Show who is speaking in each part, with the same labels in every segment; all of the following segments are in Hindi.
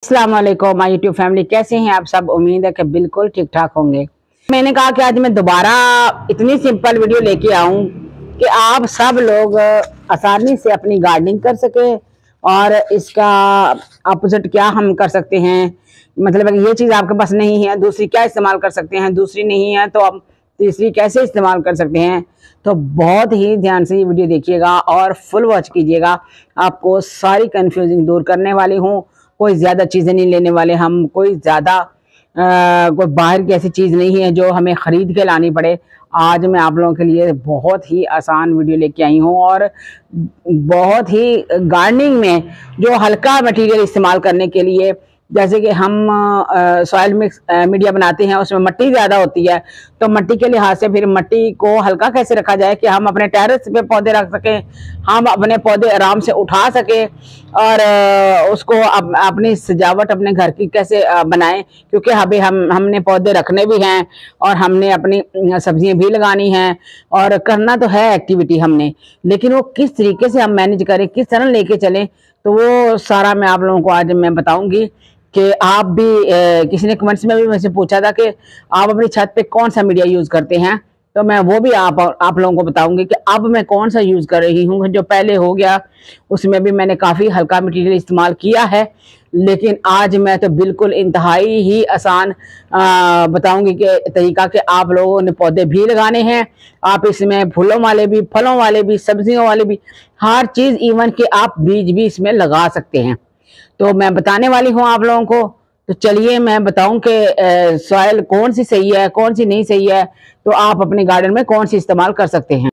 Speaker 1: अस्सलाम वालेकुम माय यूट्यूब फैमिली, कैसे हैं आप सब। उम्मीद है कि बिल्कुल ठीक ठाक होंगे। मैंने कहा कि आज मैं दोबारा इतनी सिंपल वीडियो लेके आऊं कि आप सब लोग आसानी से अपनी गार्डनिंग कर सके और इसका अपोजिट क्या हम कर सकते हैं। मतलब ये चीज़ आपके पास नहीं है, दूसरी क्या इस्तेमाल कर सकते हैं, दूसरी नहीं है तो आप तीसरी कैसे इस्तेमाल कर सकते हैं। तो बहुत ही ध्यान से ये वीडियो देखिएगा और फुल वॉच कीजिएगा। आपको सारी कंफ्यूजिंग दूर करने वाली हूँ। कोई ज़्यादा चीज़ें नहीं लेने वाले हम, कोई ज़्यादा कोई बाहर की ऐसी चीज़ नहीं है जो हमें ख़रीद के लानी पड़े। आज मैं आप लोगों के लिए बहुत ही आसान वीडियो लेके आई हूँ और बहुत ही गार्डनिंग में जो हल्का मटेरियल इस्तेमाल करने के लिए, जैसे कि हम सॉइल मिक्स मीडिया बनाते हैं, उसमें मिट्टी ज़्यादा होती है, तो मिट्टी के लिहाज से फिर मिट्टी को हल्का कैसे रखा जाए कि हम अपने टेरेस पे पौधे रख सकें, हम अपने पौधे आराम से उठा सकें और उसको अपनी सजावट अपने घर की कैसे बनाएं। क्योंकि अभी हमने पौधे रखने भी हैं और हमने अपनी सब्जियां भी लगानी हैं और करना तो है एक्टिविटी हमने, लेकिन वो किस तरीके से हम मैनेज करें, किस तरह लेके चलें, तो वो सारा मैं आप लोगों को आज मैं बताऊंगी। कि आप भी किसी ने कमेंट्स में भी मुझसे पूछा था कि आप अपनी छत पे कौन सा मीडिया यूज़ करते हैं, तो मैं वो भी आप लोगों को बताऊंगी कि अब मैं कौन सा यूज़ कर रही हूँ। जो पहले हो गया उसमें भी मैंने काफ़ी हल्का मटेरियल इस्तेमाल किया है, लेकिन आज मैं तो बिल्कुल इंतहाई ही आसान बताऊंगी कि तरीका कि आप लोगों ने पौधे भी लगाने हैं। आप इसमें फूलों वाले भी, फलों वाले भी, सब्जियों वाले भी, हर चीज़, इवन कि आप बीज भी इसमें लगा सकते हैं। तो मैं बताने वाली हूँ आप लोगों को। तो चलिए मैं बताऊं कि सॉइल कौन सी सही है, कौन सी नहीं सही है, तो आप अपने गार्डन में कौन सी इस्तेमाल कर सकते हैं।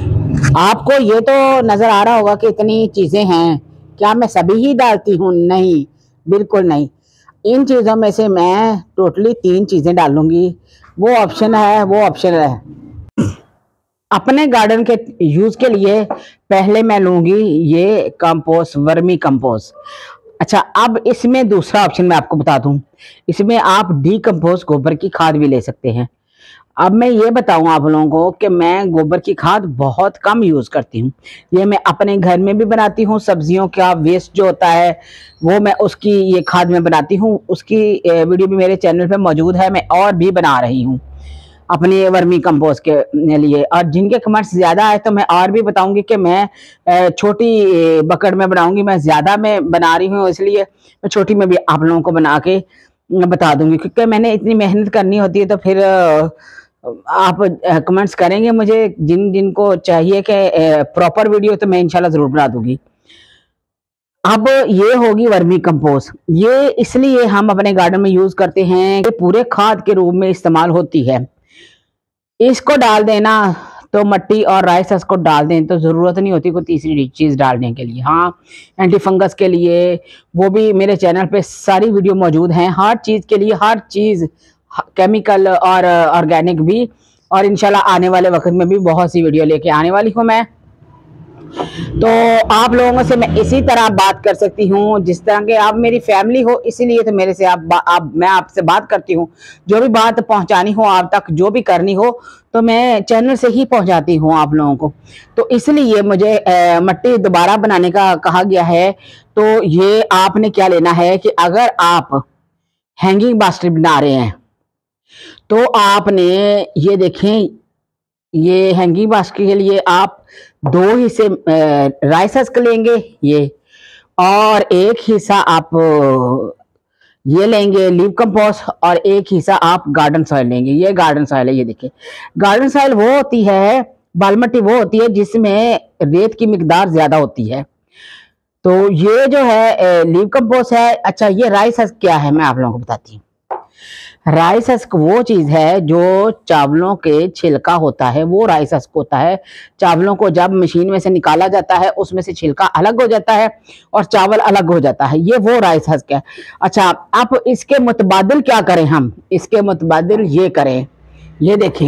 Speaker 1: आपको ये तो नज़र आ रहा होगा कि इतनी चीज़ें हैं, क्या मैं सभी ही डालती हूँ? नहीं, बिल्कुल नहीं। इन चीज़ों में से मैं टोटली 3 चीज़ें डालूंगी। वो ऑप्शन है, वो ऑप्शन है। अपने गार्डन के यूज़ के लिए पहले मैं लूँगी ये कंपोस्ट, वर्मी कंपोस्ट। अच्छा, अब इसमें दूसरा ऑप्शन मैं आपको बता दूं, इसमें आप डीकम्पोज गोबर की खाद भी ले सकते हैं। अब मैं ये बताऊं आप लोगों को कि मैं गोबर की खाद बहुत कम यूज़ करती हूँ। ये मैं अपने घर में भी बनाती हूँ, सब्जियों का वेस्ट जो होता है वो मैं उसकी ये खाद में बनाती हूँ। उसकी वीडियो भी मेरे चैनल पे मौजूद है, मैं और भी बना रही हूँ अपने वर्मी कंपोस्ट के लिए। और जिनके कमेंट्स ज़्यादा है तो मैं और भी बताऊंगी कि मैं छोटी बकेट में बनाऊंगी। मैं ज़्यादा में बना रही हूँ इसलिए मैं छोटी में भी आप लोगों को बना के बता दूंगी, क्योंकि मैंने इतनी मेहनत करनी होती है। तो फिर आप कमेंट्स करेंगे मुझे, जिनको चाहिए कि प्रॉपर वीडियो, तो मैं इंशाल्लाह ज़रूर बना दूंगी। अब ये होगी वर्मी कंपोस्ट। ये इसलिए हम अपने गार्डन में यूज़ करते हैं कि पूरे खाद के रूप में इस्तेमाल होती है। इसको डाल देना तो मट्टी और राइस को डाल दें तो ज़रूरत नहीं होती कोई तीसरी चीज़ डालने के लिए। हाँ, एंटी फंगस के लिए वो भी मेरे चैनल पे सारी वीडियो मौजूद हैं, हर चीज़ के लिए, हर चीज़ केमिकल और ऑर्गेनिक भी। और इंशाल्लाह आने वाले वक्त में भी बहुत सी वीडियो लेके आने वाली हूँ मैं। तो आप लोगों से मैं इसी तरह बात कर सकती हूँ जिस तरह के आप मेरी फैमिली हो, इसीलिए तो मेरे से मैं आपसे बात करती हूँ। जो भी बात पहुँचानी हो आप तक, जो भी करनी हो, तो मैं चैनल से ही पहुँचाती हूँ आप लोगों को। तो इसलिए मुझे मिट्टी दोबारा बनाने का कहा गया है। तो ये आपने क्या लेना है कि अगर आप हैंगिंग बास्केट बना रहे हैं तो आपने ये देखें, ये हैंगिंग बास्केट के लिए आप 2 हिस्से राइस हस्क लेंगे ये, और एक हिस्सा आप ये लेंगे लीव कंपोस्ट, और एक हिस्सा आप गार्डन सॉइल लेंगे। ये गार्डन सॉइल है, ये देखिए। गार्डन सॉइल वो होती है, बाल मिट्टी वो होती है जिसमें रेत की मिकदार ज्यादा होती है। तो ये जो है लीव कंपोस्ट है। अच्छा, ये राइस हस्क क्या है मैं आप लोगों को बताती हूँ। राइस हस्क वो चीज़ है जो चावलों के छिलका होता है, वो राइस हस्क होता है। चावलों को जब मशीन में से निकाला जाता है उसमें से छिलका अलग हो जाता है और चावल अलग हो जाता है, ये वो राइस हस्क है। अच्छा, अब इसके मुतबादिल क्या करें हम, इसके मुतबादिल ये करें, ये देखें,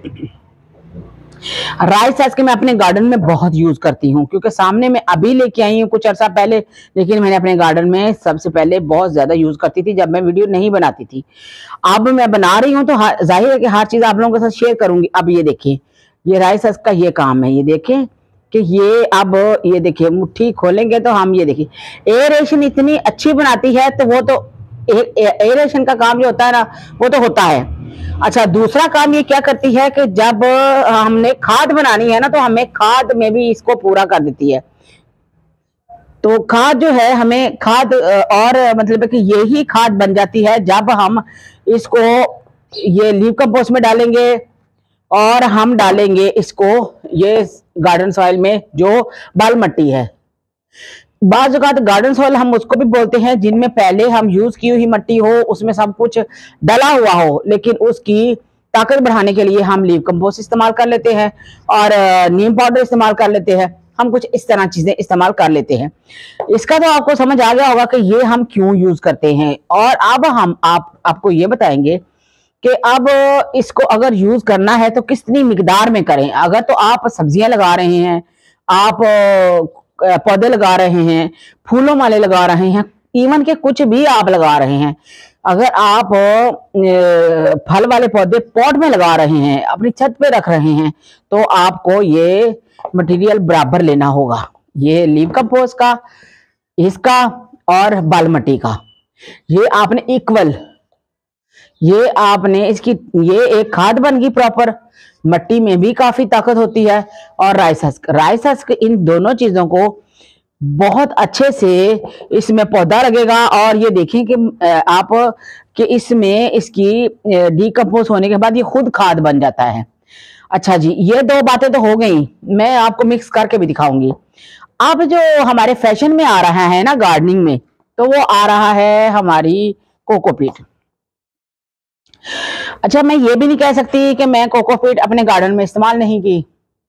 Speaker 1: राइस हस्क मैं अपने गार्डन में बहुत यूज करती हूँ, क्योंकि सामने मैं अभी लेके आई हूँ कुछ अर्सा पहले, लेकिन मैंने अपने गार्डन में सबसे पहले बहुत ज्यादा यूज करती थी जब मैं वीडियो नहीं बनाती थी। अब मैं बना रही हूँ तो जाहिर है कि हर चीज आप लोगों के साथ शेयर करूंगी। अब ये देखिए, ये राइस हस्क का ये काम है, ये देखें कि ये अब ये देखिए मुट्ठी खोलेंगे तो हम ये देखिए एयरेशन इतनी अच्छी बनाती है। तो वो तो एरेशन का काम जो होता है ना वो तो होता है। अच्छा, दूसरा काम ये क्या करती है कि जब हमने खाद बनानी है ना तो हमें खाद में भी इसको पूरा कर देती है। तो खाद जो है हमें खाद और मतलब है कि यही खाद बन जाती है जब हम इसको ये लीव कंपोस्ट में डालेंगे और हम डालेंगे इसको ये गार्डन सॉइल में जो बाल मट्टी है। बाज़ औक़ात गार्डन सॉइल हम उसको भी बोलते हैं जिनमें पहले हम यूज की हुई मट्टी हो, उसमें सब कुछ डला हुआ हो, लेकिन उसकी ताकत बढ़ाने के लिए हम लीव कंपोस्ट इस्तेमाल कर लेते हैं और नीम पाउडर इस्तेमाल कर लेते हैं। हम कुछ इस तरह चीजें इस्तेमाल कर लेते हैं। इसका तो आपको समझ आ गया होगा कि ये हम क्यों यूज करते हैं। और अब हम आपको ये बताएंगे कि अब इसको अगर यूज करना है तो कितनी मिकदार में करें। अगर तो आप सब्जियां लगा रहे हैं, आप पौधे लगा रहे हैं, फूलों वाले लगा रहे हैं, इवन के कुछ भी आप लगा रहे हैं, अगर आप फल वाले पौधे पॉट में लगा रहे हैं, अपनी छत पे रख रहे हैं, तो आपको ये मटेरियल बराबर लेना होगा। ये लीव कंपोस्ट का, इसका और बाल मट्टी का, ये आपने इक्वल, ये आपने इसकी, ये एक खाद बन गई प्रॉपर। मट्टी में भी काफी ताकत होती है और राइस हस्क, इन दोनों चीजों को बहुत अच्छे से इसमें पौधा लगेगा। और ये देखें कि आप कि इसमें इसकी डीकम्पोज होने के बाद ये खुद खाद बन जाता है। अच्छा जी, ये दो बातें तो हो गई, मैं आपको मिक्स करके भी दिखाऊंगी। अब जो हमारे फैशन में आ रहा है ना गार्डनिंग में, तो वो आ रहा है हमारी कोकोपीट। अच्छा, मैं ये भी नहीं कह सकती कि मैं कोकोपीट अपने गार्डन में इस्तेमाल नहीं की,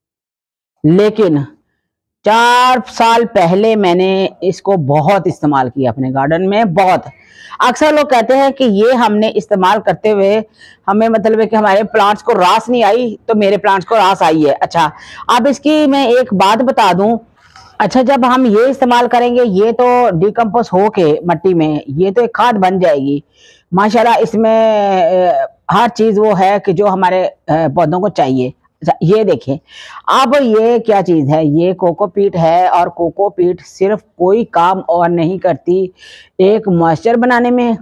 Speaker 1: लेकिन 4 साल पहले मैंने इसको बहुत इस्तेमाल किया अपने गार्डन में, बहुत। अक्सर लोग कहते हैं कि ये हमने इस्तेमाल करते हुए हमें मतलब है कि हमारे प्लांट्स को रास नहीं आई, तो मेरे प्लांट्स को रास आई है। अच्छा, अब इसकी मैं एक बात बता दूं। अच्छा, जब हम ये इस्तेमाल करेंगे, ये तो डिकम्पोज हो के मट्टी में ये तो एक खाद बन जाएगी माशाल्लाह। इसमें हर चीज वो है कि जो हमारे पौधों को चाहिए। ये देखें, अब ये क्या चीज है, ये कोकोपीट है और कोकोपीट सिर्फ कोई काम और नहीं करती, एक मॉइस्चर बनाने में,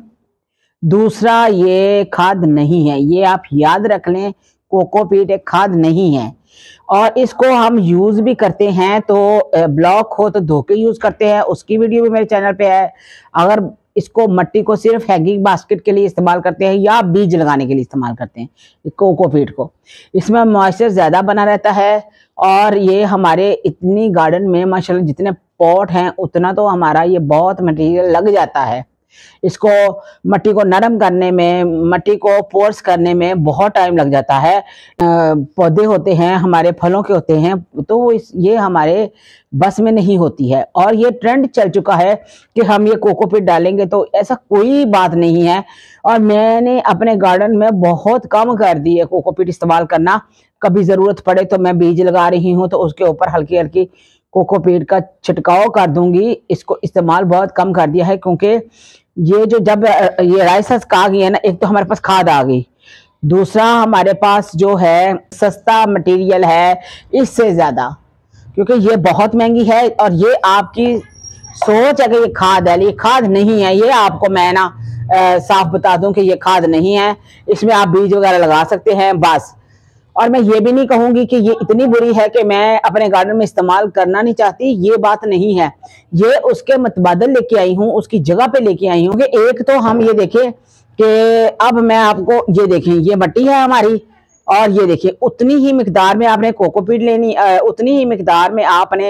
Speaker 1: दूसरा ये खाद नहीं है। ये आप याद रख लें, कोकोपीट एक खाद नहीं है। और इसको हम यूज भी करते हैं, तो ब्लॉक हो तो धो के यूज करते हैं, उसकी वीडियो भी मेरे चैनल पे है। अगर इसको मट्टी को सिर्फ हैंगिंग बास्केट के लिए इस्तेमाल करते हैं या बीज लगाने के लिए इस्तेमाल करते हैं कोकोपीट को, इसमें मॉइस्चर ज्यादा बना रहता है। और ये हमारे इतनी गार्डन में माशाल्लाह जितने पॉट हैं उतना तो हमारा ये बहुत मटेरियल लग जाता है। इसको मट्टी को नरम करने में, मट्टी को पोर्स करने में बहुत टाइम लग जाता है। पौधे होते हैं हमारे, फलों के होते हैं, तो ये हमारे बस में नहीं होती है। और ये ट्रेंड चल चुका है कि हम ये कोकोपीट डालेंगे, तो ऐसा कोई बात नहीं है। और मैंने अपने गार्डन में बहुत कम कर दी है कोकोपीट इस्तेमाल करना। कभी जरूरत पड़े तो मैं बीज लगा रही हूँ तो उसके ऊपर हल्की हल्की कोकोपीट का छिड़काव कर दूंगी। इसको इस्तेमाल बहुत कम कर दिया है, क्योंकि ये जो जब ये राइस हस्क आ गई है ना, एक तो हमारे पास खाद आ गई, दूसरा हमारे पास जो है सस्ता मटेरियल है इससे ज्यादा, क्योंकि ये बहुत महंगी है। और ये आपकी सोच है कि ये खाद है, ये खाद नहीं है। ये आपको मैं ना साफ बता दूं कि ये खाद नहीं है, इसमें आप बीज वगैरह लगा सकते हैं बस। और मैं ये भी नहीं कहूंगी कि ये इतनी बुरी है कि मैं अपने गार्डन में इस्तेमाल करना नहीं चाहती, ये बात नहीं है। ये उसके मुतबादल लेके आई हूँ, उसकी जगह पे लेके आई हूँ। कि एक तो हम ये देखें कि अब मैं आपको ये देखें, ये मट्टी है हमारी, और ये देखिए उतनी ही मिकदार में आपने कोकोपीट लेनी, उतनी ही मिकदार में आपने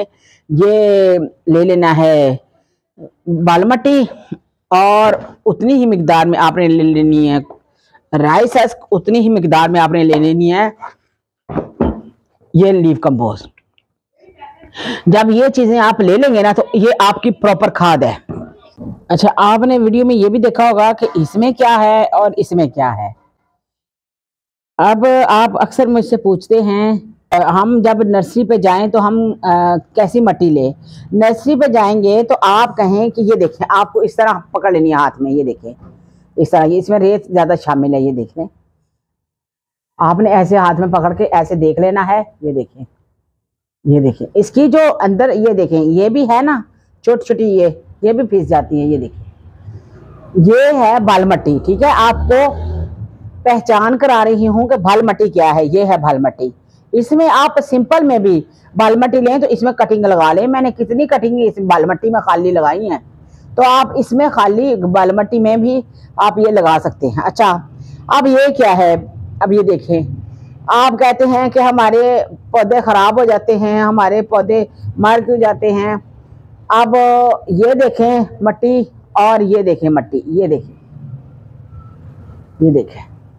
Speaker 1: ये ले लेना है बाल मट्टी, और उतनी ही मिकदार में आपने ले लेनी है राइस हस्क, उतनी ही मिकदार में आपने ले लेनी है ये लीव कंपोस्ट। जब ये चीजें आप ले लेंगे ना, तो ये आपकी प्रॉपर खाद है। अच्छा, आपने वीडियो में ये भी देखा होगा कि इसमें क्या है और इसमें क्या है। अब आप अक्सर मुझसे पूछते हैं हम जब नर्सरी पे जाएं तो हम कैसी मट्टी ले। नर्सरी पे जाएंगे तो आप कहें कि ये देखें, आपको इस तरह पकड़ लेनी है हाथ में, ये देखें इस तरह, ये इसमें रेत ज्यादा शामिल है, ये देख लें। आपने ऐसे हाथ में पकड़ के ऐसे देख लेना है, ये देखें, ये देखें इसकी जो अंदर, ये देखें ये भी है ना छोटी छोटी, ये भी फिस जाती है, ये देखें ये है बाल मट्टी, ठीक है। आपको पहचान करा रही हूँ कि बाल मट्टी क्या है। ये है बाल मट्टी। इसमें आप सिंपल में भी बाल मट्टी लें तो इसमें कटिंग लगा लें। मैंने कितनी कटिंग इस बाल मट्टी में खाली लगाई हैं, तो आप इसमें खाली बाल मट्टी में भी आप ये लगा सकते हैं। अच्छा, अब ये क्या है, अब ये देखें, आप कहते हैं कि हमारे पौधे खराब हो जाते हैं, हमारे पौधे मर क्यों जाते हैं। अब ये देखें मट्टी, और ये देखें मट्टी, ये देखें, ये देखें,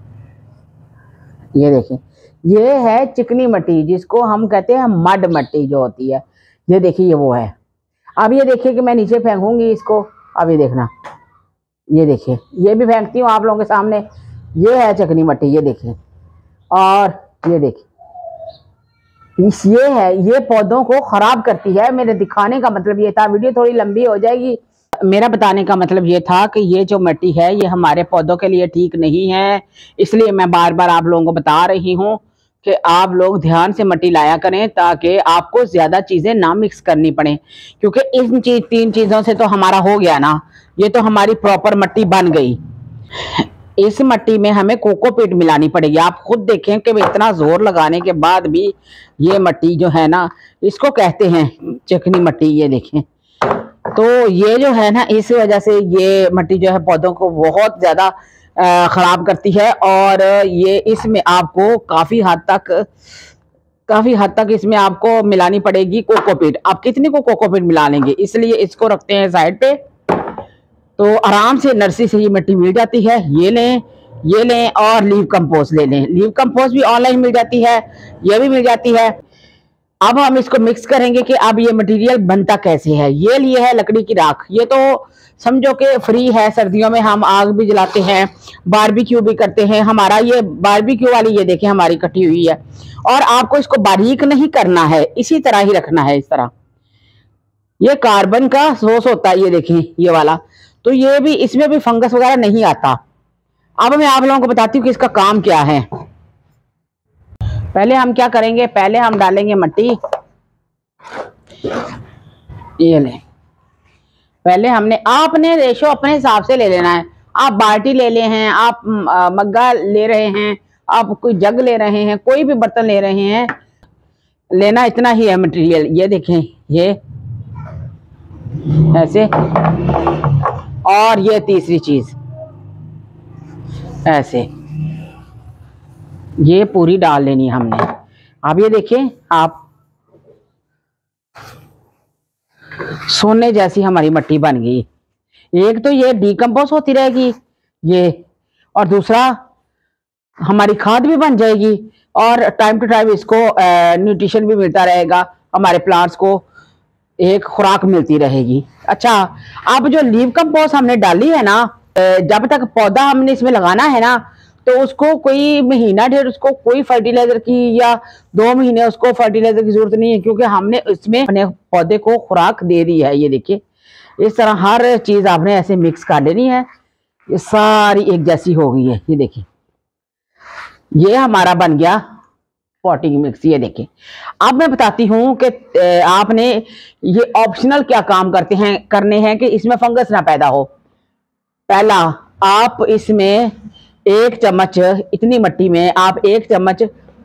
Speaker 1: ये देखें, ये है चिकनी मट्टी जिसको हम कहते हैं मड मट्टी जो होती है। ये देखिए, ये वो है। अब ये देखिए कि मैं नीचे फेंकूंगी इसको, अब ये देखना, ये देखिए, ये भी फेंकती हूँ आप लोगों के सामने। ये है चिकनी मट्टी, ये देखिए, और ये देखिए, ये है, ये पौधों को खराब करती है। मेरे दिखाने का मतलब ये था, वीडियो थोड़ी लंबी हो जाएगी। मेरा बताने का मतलब ये था कि ये जो मिट्टी है ये हमारे पौधों के लिए ठीक नहीं है, इसलिए मैं बार बार आप लोगों को बता रही हूँ कि आप लोग ध्यान से मिट्टी लाया करें ताकि आपको ज्यादा चीजें ना मिक्स करनी पड़े। क्योंकि इन तीन चीजों से तो हमारा हो गया ना, ये तो हमारी प्रॉपर मिट्टी बन गई। इस मिट्टी में हमें कोकोपीट मिलानी पड़ेगी। आप खुद देखें कि इतना जोर लगाने के बाद भी ये मिट्टी जो है ना, इसको कहते हैं चिकनी मिट्टी। ये देखें, तो ये जो है ना, इस वजह से ये मिट्टी जो है पौधों को बहुत ज्यादा खराब करती है। और ये इसमें आपको काफी हद तक इसमें आपको मिलानी पड़ेगी कोकोपीट। आप कितने को कोकोपीट मिला लेंगे, इसलिए इसको रखते हैं साइड पे। तो आराम से नर्सरी से ये मिट्टी मिल जाती है। ये लें, ये लें, और लीव कंपोस्ट ले लें। लीव कंपोस्ट भी ऑनलाइन मिल जाती है, ये भी मिल जाती है। अब हम इसको मिक्स करेंगे कि अब ये मटेरियल बनता कैसे है। ये लिए है लकड़ी की राख, ये तो समझो कि फ्री है। सर्दियों में हम आग भी जलाते हैं, बारबेक्यू भी करते हैं। हमारा ये बारबेक्यू वाली, ये देखें, हमारी कटी हुई है। और आपको इसको बारीक नहीं करना है, इसी तरह ही रखना है, इस तरह। ये कार्बन का सोर्स होता है, ये देखें, ये वाला। तो ये भी, इसमें भी फंगस वगैरह नहीं आता। अब मैं आप लोगों को बताती हूँ कि इसका काम क्या है। पहले हम क्या करेंगे, पहले हम डालेंगे मिट्टी। ये लें, पहले हमने, आपने रेशो अपने हिसाब से ले लेना है। आप बाल्टी ले ले हैं, आप मग्गा ले रहे हैं, आप कोई जग ले रहे हैं, कोई भी बर्तन ले रहे हैं, लेना इतना ही है मटेरियल। ये देखें, ये ऐसे, और ये तीसरी चीज ऐसे, ये पूरी डाल लेनी हमने। अब ये देखें आप, सोने जैसी हमारी मिट्टी बन गई। एक तो ये डिकम्पोज होती रहेगी ये, और दूसरा हमारी खाद भी बन जाएगी, और टाइम टू टाइम इसको न्यूट्रिशन भी मिलता रहेगा, हमारे प्लांट्स को एक खुराक मिलती रहेगी। अच्छा, अब जो लीव कंपोस्ट हमने डाली है ना, जब तक पौधा हमने इसमें लगाना है ना, तो उसको कोई महीना डेढ़ उसको कोई फर्टिलाइजर की या 2 महीने उसको फर्टिलाइजर की जरूरत नहीं है, क्योंकि हमने इसमें अपने पौधे को खुराक दे दी है। ये देखिए, इस तरह हर चीज आपने ऐसे मिक्स कर लेनी है। ये सारी एक जैसी हो गई है। ये देखिए, ये हमारा बन गया पॉटिंग मिक्स। ये देखिए, अब मैं बताती हूँ कि आपने ये ऑप्शनल क्या काम करने हैं कि इसमें फंगस ना पैदा हो। पहला, आप इसमें 1 चम्मच, इतनी मिट्टी में आप 1 चम्मच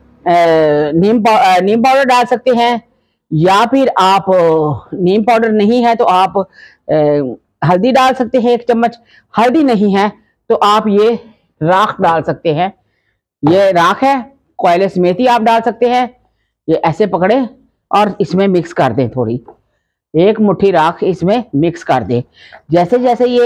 Speaker 1: नीम पाउडर डाल सकते हैं, या फिर आप नीम पाउडर नहीं है तो आप हल्दी डाल सकते हैं 1 चम्मच। हल्दी नहीं है तो आप ये राख डाल सकते हैं। ये राख है, कोयलेस मेथी आप डाल सकते हैं। ये ऐसे पकड़े और इसमें मिक्स कर दें, थोड़ी 1 मुट्ठी राख इसमें मिक्स कर दें। जैसे जैसे ये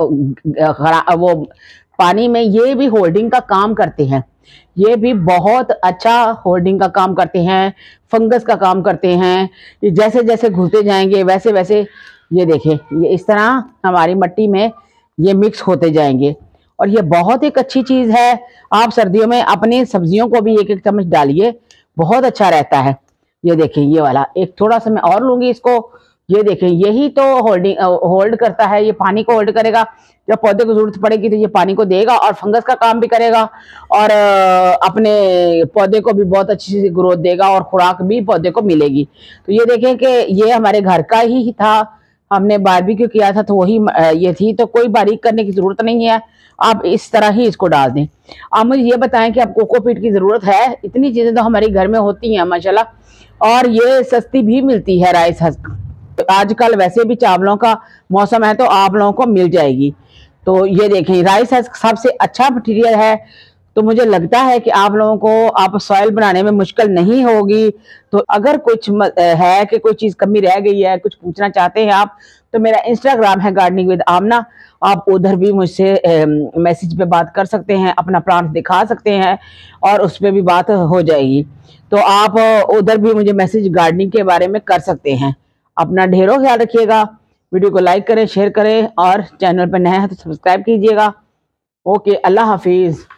Speaker 1: वो पानी में, ये भी होल्डिंग का काम करते हैं, ये भी बहुत अच्छा होल्डिंग का काम करते हैं, फंगस का काम करते हैं। ये जैसे जैसे घुलते जाएंगे वैसे वैसे, ये देखें, ये इस तरह हमारी मिट्टी में ये मिक्स होते जाएंगे। और ये बहुत एक अच्छी चीज है। आप सर्दियों में अपनी सब्जियों को भी 1-1 चम्मच डालिए, बहुत अच्छा रहता है। ये देखें, ये वाला एक थोड़ा सा मैं और लूंगी इसको। ये देखें, यही तो होल्ड करता है, ये पानी को होल्ड करेगा। जब पौधे को जरूरत पड़ेगी तो ये पानी को देगा और फंगस का काम भी करेगा, और अपने पौधे को भी बहुत अच्छी सी ग्रोथ देगा, और खुराक भी पौधे को मिलेगी। तो ये देखें कि ये हमारे घर का ही था, हमने बारबेक्यू किया था तो वही ये थी, तो कोई बारीक करने की जरूरत नहीं है, आप इस तरह ही इसको डाल दें। आप मुझे ये बताएं कि आप कोकोपीट की जरूरत है? इतनी चीजें तो हमारे घर में होती हैं माशाल्लाह, और ये सस्ती भी मिलती है राइस हस्क। आजकल वैसे भी चावलों का मौसम है तो आप लोगों को मिल जाएगी। तो ये देखें, राइस हस्क सबसे अच्छा मटीरियल है। तो मुझे लगता है कि आप लोगों को आप सॉइल बनाने में मुश्किल नहीं होगी। तो अगर कुछ है कि कोई चीज़ कमी रह गई है, कुछ पूछना चाहते हैं आप, तो मेरा इंस्टाग्राम है गार्डनिंग विद आमना, आप उधर भी मुझसे मैसेज पे बात कर सकते हैं, अपना प्लांट दिखा सकते हैं और उस पर भी बात हो जाएगी। तो आप उधर भी मुझे मैसेज गार्डनिंग के बारे में कर सकते हैं। अपना ढेरों ख्याल रखिएगा, वीडियो को लाइक करें, शेयर करें और चैनल पर नए हैं तो सब्सक्राइब कीजिएगा। ओके, अल्लाह हाफिज़।